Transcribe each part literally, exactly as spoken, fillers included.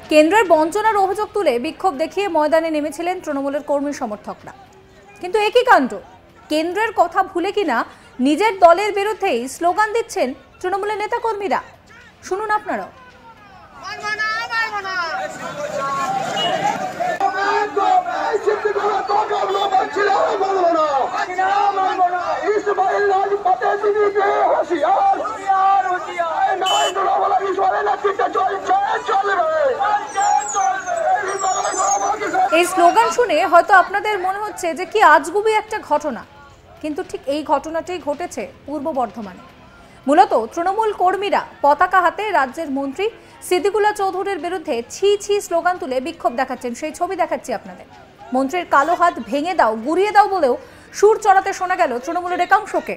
কেন্দ্রের বঞ্চনার অভিযোগ তুলে বিক্ষোভ দেখিয়ে ময়দানে নেমেছিলেন তৃণমূলের কর্মী সমর্থকরা। কিন্তু একই কাণ্ড, কেন্দ্রের কথা ভুলে কিনা নিজের দলের বিরুদ্ধেই স্লোগান দিচ্ছেন তৃণমূলের নেতাকর্মীরা। শুনুন আপনারাও। এই স্লোগান শুনে হয়তো আপনাদের মনে হচ্ছে যে কি আজগুবি একটা ঘটনা, কিন্তু ঠিক এই ঘটনাটাই ঘটেছে পূর্ব বর্ধমানে। মূলত তৃণমূল কর্মীরা পতাকা হাতে রাজ্যের মন্ত্রী সিদ্দিকুল্লাহ চৌধুরীর বিরুদ্ধে ছি ছি স্লোগান তুলে বিক্ষোভ দেখাচ্ছেন। সেই ছবি দেখাচ্ছি আপনাদের। মন্ত্রীর কালো হাত ভেঙে দাও, গুড়িয়ে দাও বলেও সুর চড়াতে শোনা গেল তৃণমূলের একাংশকে।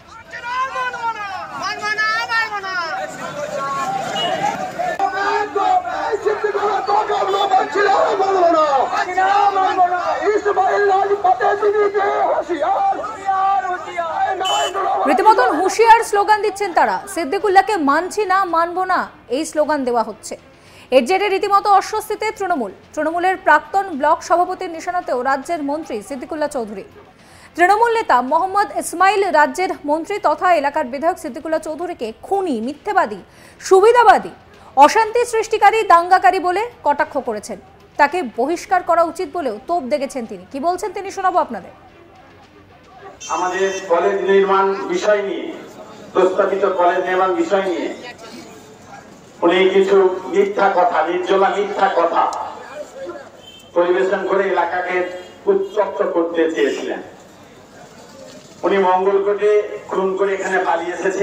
রীতিমতন হুঁশিয়ার স্লোগান দিচ্ছেন তারা। সিদ্দিকুল্লাহকে মানছি না, মানবো না, এই স্লোগান দেওয়া হচ্ছে। এর জেরে রীতিমতো অস্বস্তিতে তৃণমূল। তৃণমূলের প্রাক্তন ব্লক সভাপতির নিশানাতেও রাজ্যের মন্ত্রী সিদ্দিকুল্লাহ চৌধুরী। তৃণমূল নেতা মোহাম্মদ ইসমাইল রাজ্যের মন্ত্রী তথা এলাকার বিধায়ক সিদ্দিকুল্লাহ চৌধুরীকে খুনি, মিথ্যেবাদী, সুবিধাবাদী, অশান্তি সৃষ্টিকারী, দাঙ্গাকারী বলে কটাক্ষ করেছেন। তাকে বহিষ্কার করা উচিত বলেও তোপ দেখেছেন তিনি। কি বলছেন তিনি শোনাবো আপনাদের। আমাদের কলেজ নির্মাণ বিষয় নিয়ে, প্রস্তাবিত কলেজ নির্মাণ বিষয় নিয়ে উনি কিছু মিথ্যা কথা, নির্জলা মিথ্যা কথা পরিবেশন করে এলাকাকে উত্তপ্ত করতে চেয়েছিলেন। উনি মঙ্গলকোটে খুন করে এখানে পালিয়ে এসেছে,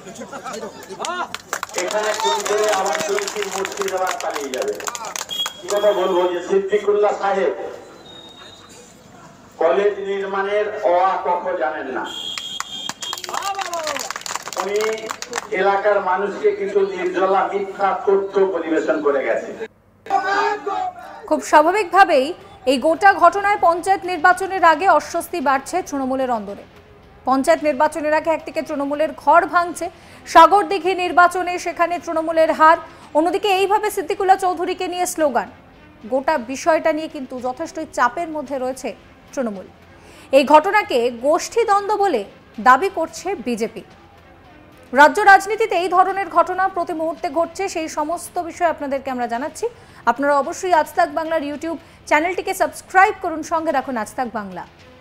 এখানে খুন করে আবার তুলসীর মুর্শিদাবাদ পালিয়ে যাবে। কি কথা বলবো যে সিদ্দিকুল্লাহ সাহেব কলেজ নির্মাণের অ আ ক খ জানেন না। উনি এলাকার মানুষকে কিছু নির্জলা মিথ্যা তথ্য পরিবেশন করে গেছে। খুব স্বাভাবিকভাবেই এই গোটা ঘটনায় পঞ্চায়েত নির্বাচনের আগে অস্বস্তি বাড়ছে তৃণমূলের অন্দরে। পঞ্চায়েত নির্বাচনের আগে একদিকে তৃণমূলের ঘর ভাঙছে, সাগরদিঘি নির্বাচনে সেখানে তৃণমূলের হার, অন্যদিকে এইভাবে সিদ্দিকুল্লাহ চৌধুরীকে নিয়ে স্লোগান। গোটা বিষয়টা নিয়ে কিন্তু যথেষ্টই চাপের মধ্যে রয়েছে তৃণমূল। এই ঘটনাকে গোষ্ঠীদ্বন্দ্ব বলে দাবি করছে বিজেপি। রাজ্য রাজনীতিতে এই ধরনের ঘটনা প্রতি মুহূর্তে ঘটছে, সেই সমস্ত বিষয় আপনাদেরকে আমরা জানাচ্ছি। আপনারা অবশ্যই আজ তাক বাংলার ইউটিউব চ্যানেলটিকে সাবস্ক্রাইব করুন, সঙ্গে রাখুন আজ তাক বাংলা।